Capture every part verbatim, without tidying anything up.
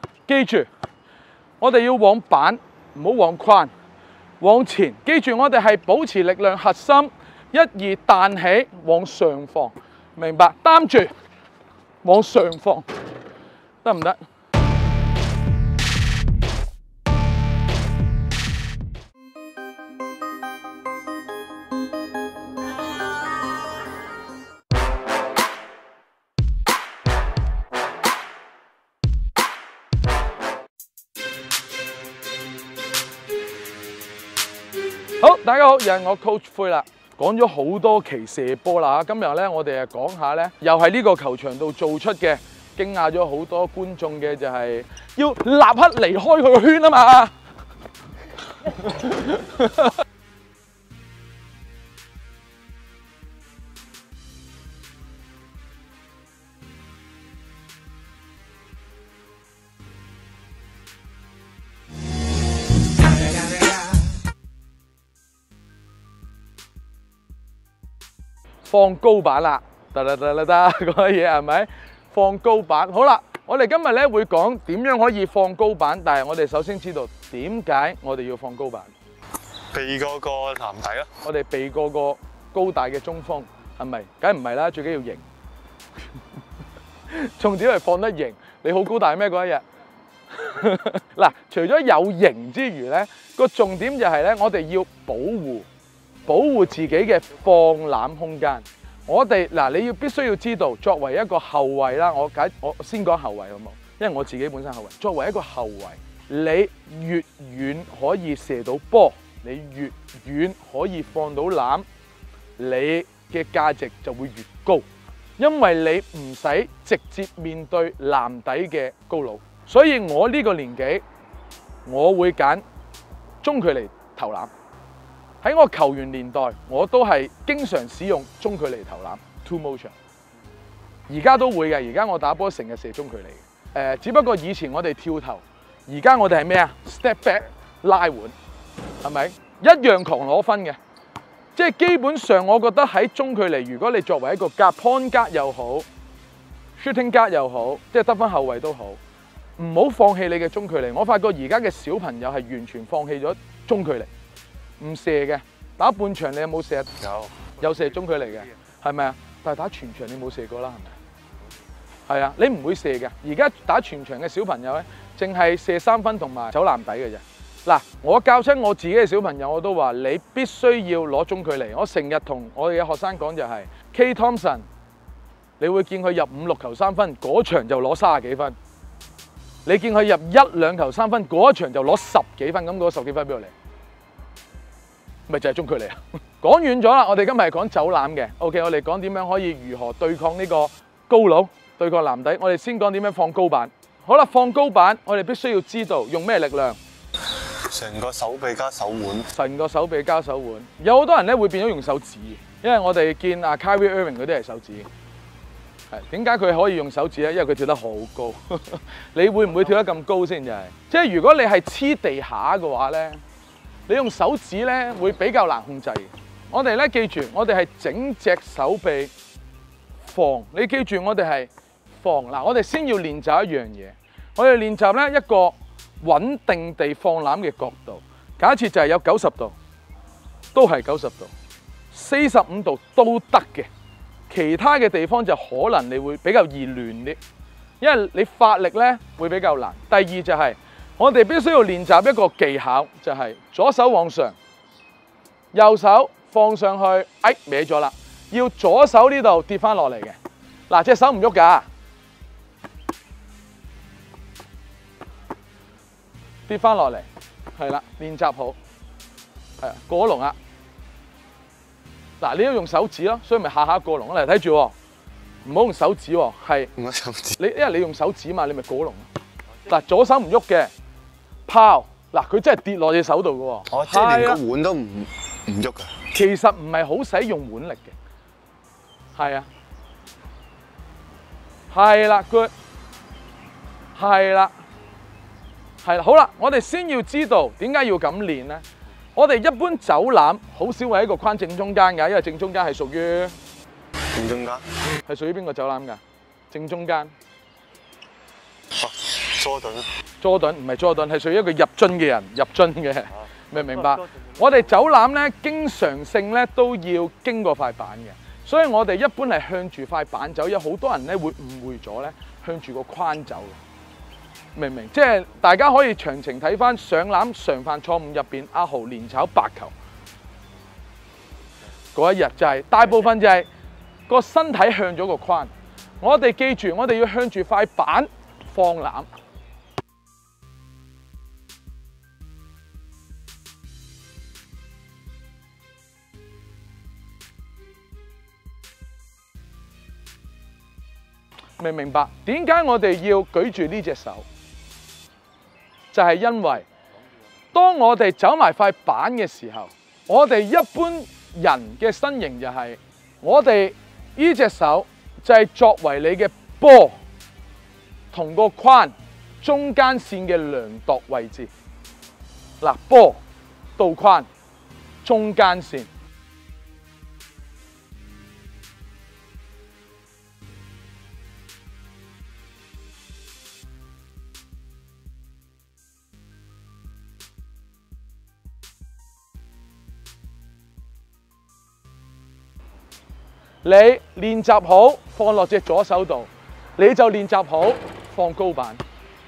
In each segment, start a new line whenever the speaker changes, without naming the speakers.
記住，我哋要往板，唔好往框，往前。記住，我哋係保持力量核心，一二彈起往上放，明白？擔住往上放，得唔得？好，大家好，又係我 Coach 灰啦。講咗好多期射波啦，今日咧我哋啊講下咧，又係呢個球場度做出嘅，驚訝咗好多觀眾嘅就係要立刻離開佢個圈啊嘛。放高板啦，得得得得得，嗰啲嘢係咪？放高板，好啦，我哋今日咧會講點樣可以放高板，但係我哋首先知道點解我哋要放高板。
避過個籃底咯。
我哋避過個高大嘅中鋒，係咪？梗唔係啦，最緊要型。重點係放得型。你好高大咩嗰一日？嗱，除咗有型之餘咧，個重點就係咧，我哋要保護。保護自己嘅放籃空間，我哋嗱你要必須要知道，作為一個後衞啦，我解我先講後衞好冇？因為我自己本身後衞。作為一個後衞，你越遠可以射到波，你越遠可以放到籃，你嘅價值就會越高，因為你唔使直接面對籃底嘅高佬。所以我呢個年紀，我會揀中距離投籃。喺我球員年代，我都係經常使用中距離投籃 two motion。而家都會嘅，而家我打波成日射中距離嘅。誒、呃，只不過以前我哋跳投，而家我哋係咩啊 ？step back 拉碗，係咪一樣狂攞分嘅？即係基本上，我覺得喺中距離，如果你作為一個 guard point guard 又好 ，shooting guard 又好，即係得分後衞都好，唔好放棄你嘅中距離。我發覺而家嘅小朋友係完全放棄咗中距離。唔射嘅，打半場你有冇射？
有，
有射中距離嘅，係咪啊？但係打全場你冇射過啦，係咪？係啊，你唔會射嘅。而家打全場嘅小朋友咧，淨係射三分同埋走籃底嘅啫。嗱，我教親我自己嘅小朋友，我都話你必須要攞中距離。我成日同我哋嘅學生講就係 K Thompson， 你會見佢入五六球三分，嗰場就攞三十幾分。你見佢入一兩球三分，嗰場就攞十幾分，咁嗰十幾分邊度嚟？咪就係中距離啊！講遠咗啦，我哋今日係講走籃嘅。OK， 我哋講點樣可以如何對抗呢個高佬，對抗籃底。我哋先講點樣放高板。好啦，放高板，我哋必須要知道用咩力量。
成個手臂加手腕。
成個手臂加手腕。有好多人咧會變咗用手指，因為我哋見阿 Kyrie Irving 嗰啲係手指。係點解佢可以用手指咧？因為佢跳得好高。你會唔會跳得咁高先？就係即係如果你係黐地下嘅話咧。你用手指咧會比較難控制。我哋咧記住，我哋係整隻手臂放。你記住，我哋係放。嗱，我哋先要練習一樣嘢。我哋練習咧一個穩定地放籃嘅角度。假設就係有九十度，都係九十度，四十五度都得嘅。其他嘅地方就可能你會比較易亂啲，因為你發力咧會比較難。第二就係、是。我哋必須要練習一個技巧，就係、是、左手往上，右手放上去，哎歪咗啦，要左手呢度跌翻落嚟嘅。嗱，隻手唔喐㗎，跌翻落嚟，係啦，練習好，係啊，過龍啊。嗱，你要用手指咯，所以咪下下過龍嚟睇住喎，唔好用手指喎，係。
唔好手指。
你因為你用手指嘛，你咪過龍。嗱，左手唔喐嘅。拋嗱，佢真係跌落隻手度嘅喎。
哦，即係連個碗都唔唔喐㗎。
其實唔係好使用碗力嘅，係啊，係啦 ，good， 係啦，係啦，好啦，我哋先要知道點解要咁練咧？我哋一般走籃好少會喺個框正中間㗎，因為正中間係屬於
正中間，
係屬於邊個走籃㗎？正中間。
哦， 佐頓，
佐頓唔係佐頓，係屬於一個入樽嘅人，入樽嘅，明唔明白？我哋走籃咧，經常性咧都要經過塊板嘅，所以我哋一般係向住塊板走，有好多人咧會誤會咗咧，向住個框走嘅，明唔明？即係大家可以詳情睇翻上籃常犯錯誤入邊，阿豪連炒八球嗰一日就係、是、大部分就係個身體向咗個框。我哋記住，我哋要向住塊板放籃。明唔明白？點解我哋要舉住呢隻手？就係因為當我哋走埋塊板嘅時候，我哋一般人嘅身形就係我哋呢隻手就係作為你嘅波同個框中間線嘅量度位置。嗱，波到框中間線。你練習好放落隻左手度，你就練習好放高板。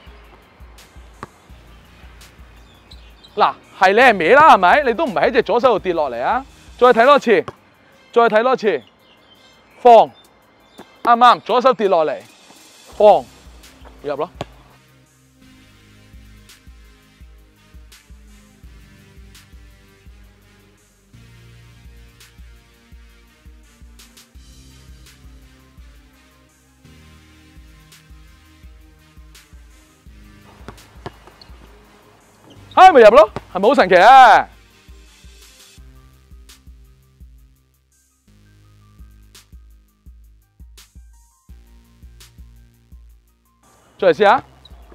嗱，係你係歪啦，係咪？你都唔係喺隻左手度跌落嚟啊！再睇多次，再睇多次，放，啱啱？左手跌落嚟，放，入咯。唉，咪入咯，係咪好神奇啊？再嚟試下，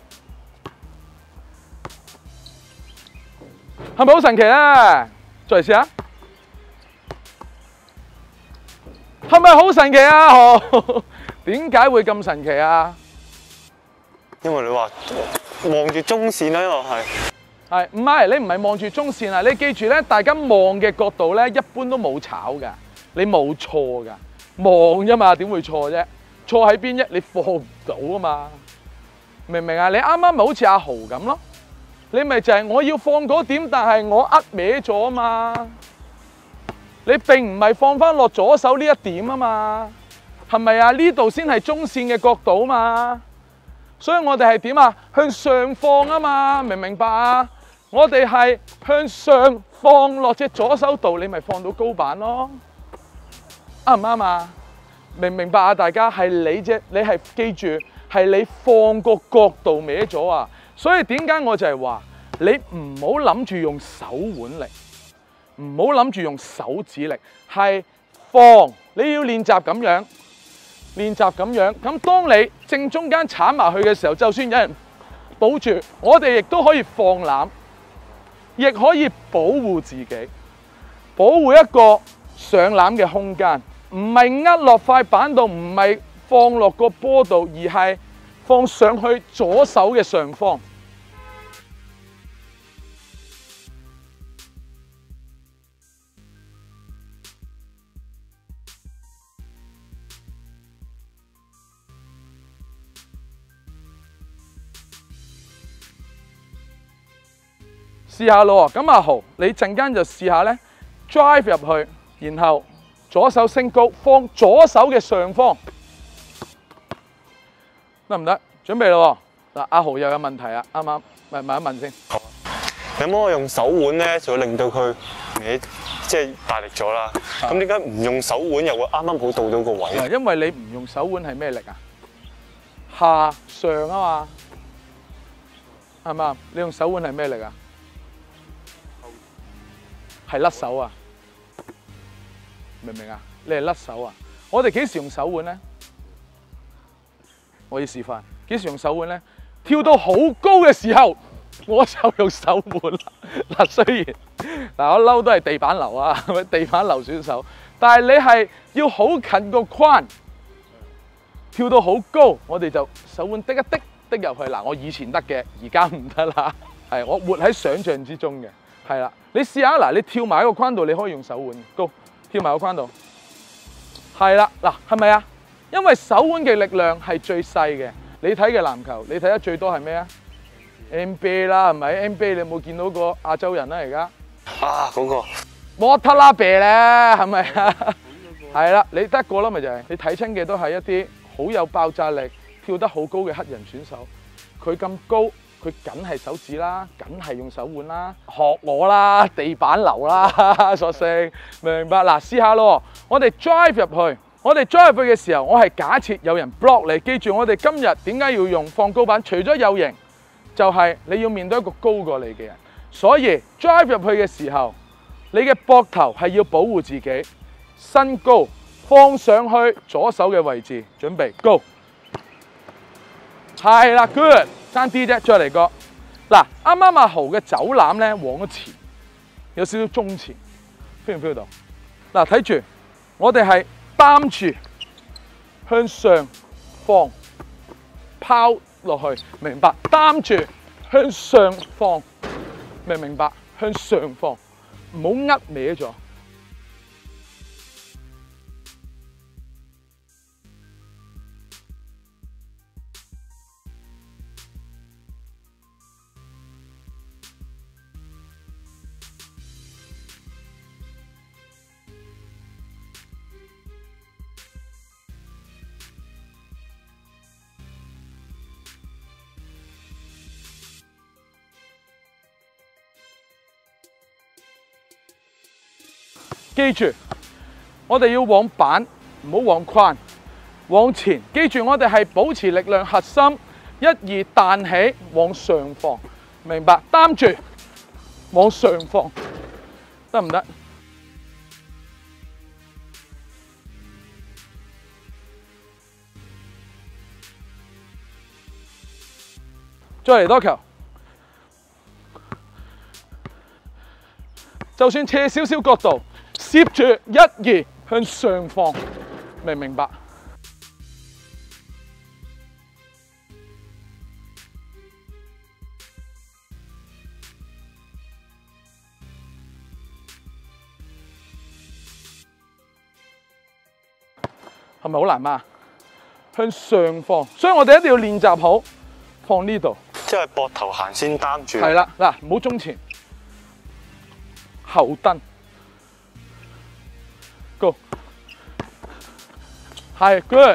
係咪好神奇啊？再嚟試下，係咪好神奇啊？好，點解會咁神奇啊？
因為你話望住中線啦，因為係。
係唔係？你唔係望住中線啊！你記住咧，大家望嘅角度咧，一般都冇炒㗎，你冇錯㗎，望啫嘛，點會錯啫？錯喺邊啫？你放唔到啊嘛，明唔明啊？你啱啱咪好似阿豪咁咯，你咪就係我要放嗰點，但係我呃歪咗啊嘛，你並唔係放翻落左手呢一點啊嘛，係咪啊？呢度先係中線嘅角度啊嘛，所以我哋係點啊？向上放啊嘛，明唔明白啊？我哋係向上放落隻左手度，你咪放到高板咯，啱唔啱啊？明唔明白啊？大家係你啫，你係記住係你放個角度歪咗啊！所以點解我就係話你唔好諗住用手腕力，唔好諗住用手指力，係放你要練習咁樣，練習咁樣。咁當你正中間鏟埋去嘅時候，就算有人保住，我哋亦都可以放籃。亦可以保護自己，保護一個上籃嘅空間，唔係呃落塊板度，唔係放落個波度，而係放上去左手嘅上方。試下咯，咁阿豪，你陣間就試下咧 ，drive 入去，然後左手升高，放左手嘅上方，得唔得？準備咯，嗱，阿豪又有問題啊，啱啱？咪問一問先。
好。有冇我用手腕咧，就會令到佢你即係大力咗啦？咁點解唔用手腕又會啱啱好到到個位？
因為你唔用手腕係咩力啊？下上啊嘛，係嘛？你用手腕係咩力啊？係甩手啊，明唔明啊？你係甩手啊！我哋幾時用手腕咧？我要示範幾時用手腕咧？跳到好高嘅時候，我就用手腕啦。嗱，雖然嗱我嬲都係地板流啊，係咪地板流選手？但係你係要好近個框，跳到好高，我哋就手腕滴一滴， 的入去。嗱，我以前得嘅，而家唔得啦。係我活喺想像之中嘅，係啦。你試下嗱，你跳埋喺個框度，你可以用手腕高跳埋個框度。係啦，嗱，係咪啊？因為手腕嘅力量係最細嘅。你睇嘅籃球，你睇得最多係咩啊 ？N B A 啦，係咪 ？N B A 你有冇見到個亞洲人啦？而家
啊，嗰、那個
莫特拉比咧，係咪啊？係啦，你得一個啦，咪就係、是、你睇親嘅都係一啲好有爆炸力、跳得好高嘅黑人選手。佢咁高，佢梗係手指啦，梗係用手腕啦，學我啦，地板流啦，索性明白嗱，試下咯。我哋 drive 入去，我哋 drive 入去嘅時候，我係假設有人 block 你。記住，我哋今日點解要用放高板？除咗有型，就係、是、你要面對一個高過你嘅人。所以 drive 入去嘅時候，你嘅膊頭係要保護自己。身高放上去左手嘅位置，準備 go， 係啦 ，good， 爭啲啫，再嚟個嗱，啱啱阿豪嘅走籃咧往咗前，有少少中前 ，feel 唔 feel 到？嗱，睇住，我哋係擔住向上放，拋落去，明白？擔住向上放，明唔明白？向上放，唔好呃歪咗。記住，我哋要往板，唔好往框，往前。記住，我哋係保持力量核心，一二彈起，往上放，明白？擔住，往上放，得唔得？再嚟多球，就算斜少少角度。攝住一二向上放，明唔明白？係咪好難嘛？向上放，所以我哋一定要練習好放呢度。
即係膊頭行先擔住。
係啦，嗱，唔好中前，後蹬。Go， 係 good，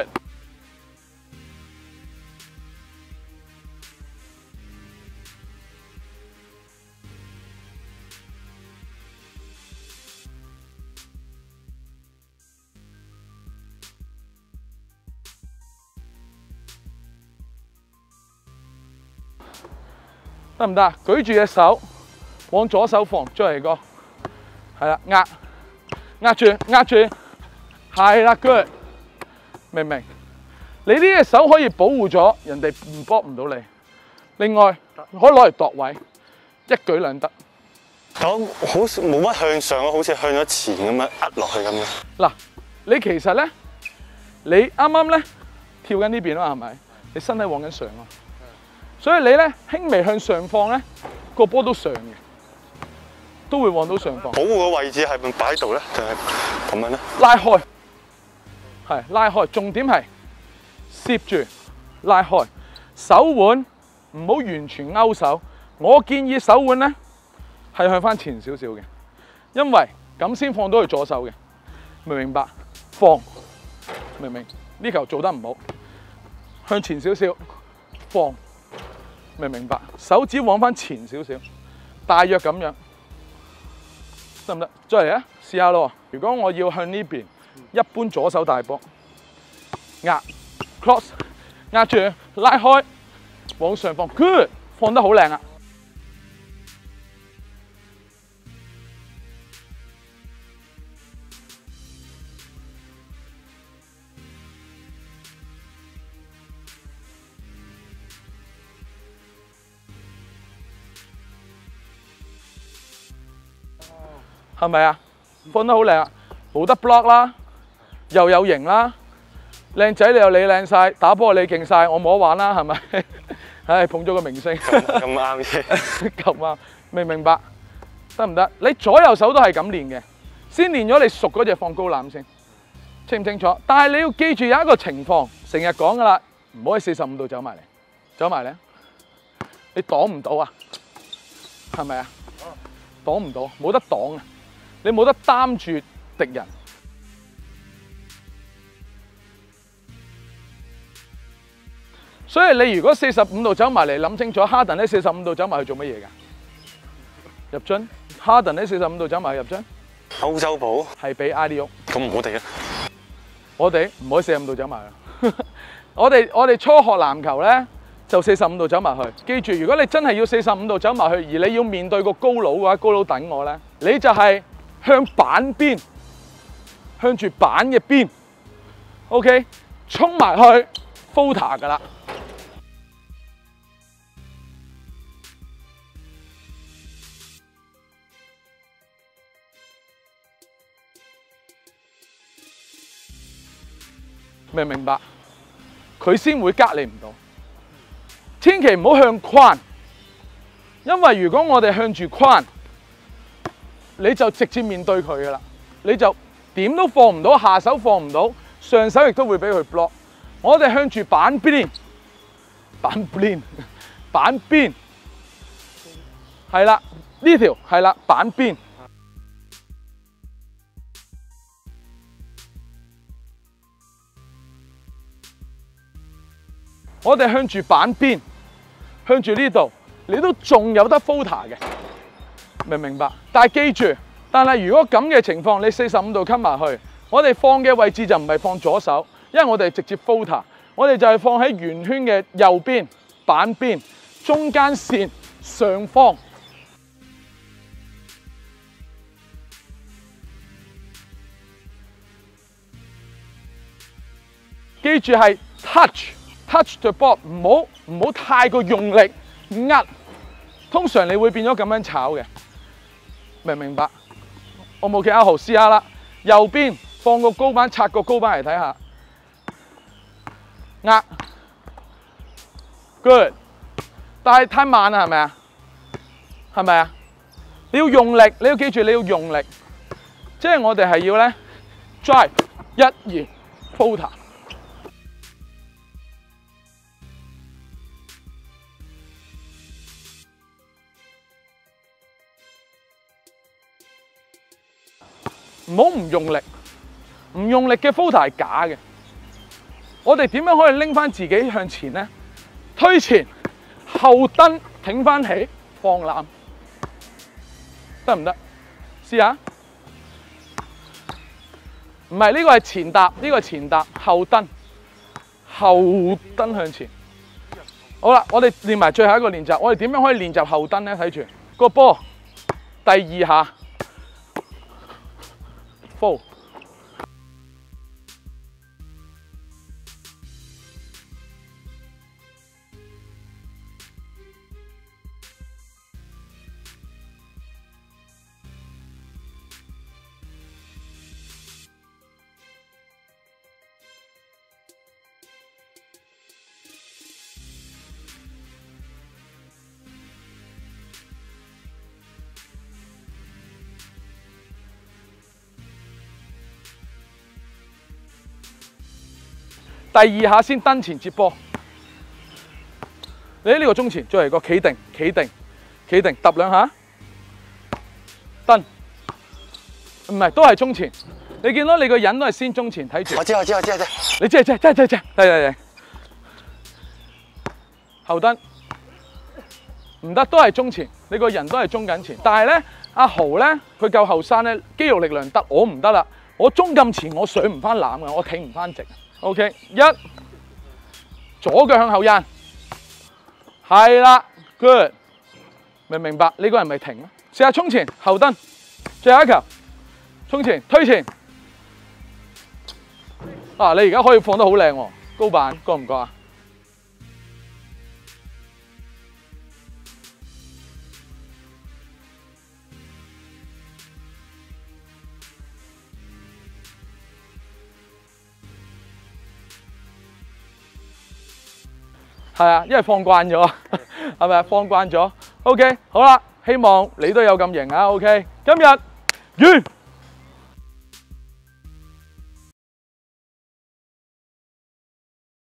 得唔得？舉住隻手，往左手放，再嚟個，係啦，壓。壓住，壓住，係啦 ，good， 明唔明？你呢隻手可以保護咗人哋唔搏唔到你。另外，可以攞嚟度位，一舉兩得。
但我好似冇乜向上啊，好似向咗前咁樣壓落去咁樣。
嗱，你其實咧，你啱啱咧跳緊呢邊啊嘛，係咪？你身體往緊上啊，所以你咧輕微向上放咧，個波都上嘅。都會往到上方。
保護嘅位置係咪擺喺度咧？定係咁樣咧？
拉開，係拉開。重點係攝住拉開，手腕唔好完全勾手。我建議手腕咧係向翻前少少嘅，因為咁先放到佢左手嘅。明唔明白？放，明唔明？呢球做得唔好，向前少少，放，明唔明白？手指往翻前少少，大約咁樣。得唔得？再嚟啊！試下咯。如果我要向呢邊，一般左手大波，壓 cross 壓住，拉開，往上放 ，good， 放得好靚啊！係咪啊？放得好靚啊！冇得 block 啦，又有型啦，靚仔你又你靚晒，打波你勁晒，我冇得玩啦，係咪？ 唉，捧咗個明星。
咁啱嘅。
咁啱，明唔明白？得唔得？你左右手都係咁練嘅，先練咗你熟嗰隻放高攬先，清唔清楚？但係你要記住有一個情況，成日講噶啦，唔好喺四十五度走埋嚟，走埋嚟，你擋唔到啊？係咪啊？擋唔到，冇得擋啊！你冇得擔住敵人。所以你如果四十五度走埋嚟，諗清楚，哈登喺四十五度走埋去做乜嘢㗎？入樽，哈登喺四十五度走埋去入樽。
歐洲步
係俾阿里屋。
咁我哋咧，
我哋唔可以四十五度走埋去。我哋我哋初學籃球咧，就四十五度走埋去。記住，如果你真係要四十五度走埋去，而你要面對個高佬嘅話，高佬等我咧，你就係向板邊，向住板嘅邊 ，OK， 衝埋去 floater 㗎啦。明唔明白？佢先會隔你唔到。千祈唔好向框，因為如果我哋向住框，你就直接面對佢噶啦，你就點都放唔到，下手放唔到，上手亦都會俾佢 block。我哋向住板邊，板邊，板邊，係啦，呢條係啦，板邊。我哋向住板邊，向住呢度，你都仲有得 floater 嘅，明唔明白？但係記住，但係如果咁嘅情況，你四十五度吸埋去，我哋放嘅位置就唔係放左手，因為我哋直接 floater，我哋就係放喺圓圈嘅右邊、板邊、中間線上方。記住係 touch。touch the ball， 唔好唔好太過用力壓，通常你會變咗咁樣炒嘅，明唔明白？我冇其他號試下啦，右邊放個高板，拆個高板嚟睇下，壓 ，good， 但係太慢啦，係咪啊？係咪啊？你要用力，你要記住你要用力，即係我哋係要咧 drive 一二 floater。唔好唔用力，唔用力嘅 floater 係假嘅。我哋點樣可以拎翻自己向前呢？推前，後蹬，挺翻起，放攬，得唔得？試下。唔係，呢個係前踏，呢個係前踏，後蹬，後蹬向前。好啦，我哋練埋最後一個練習。我哋點樣可以練習後蹬呢？睇住個波，第二下。Full. 第二下先蹬前接波，你喺呢個中前，再嚟個企定、企定、企定，揼兩下，蹬，唔係都係中前。你見到你個人都係先中前，睇住。
我知我知我知我知。
你知係知係知係知係知，嚟嚟嚟，後蹬，唔得都係中前，你個人都係中緊前。但係咧，阿豪咧，佢夠後生咧，肌肉力量得，我唔得啦。我中咁前，我上唔翻攬嘅，我挺唔翻直。OK， 一左腳向後印，係啦 ，good， 明唔明白？呢個人咪停咯。試下衝前後蹬，最後一球，衝前推前。啊，你而家可以放得好靚喎，高板，覺唔覺啊？ 係啊，因為放慣咗，係咪啊？放慣咗。OK， 好啦，希望你都有咁型啊。OK， 今日完。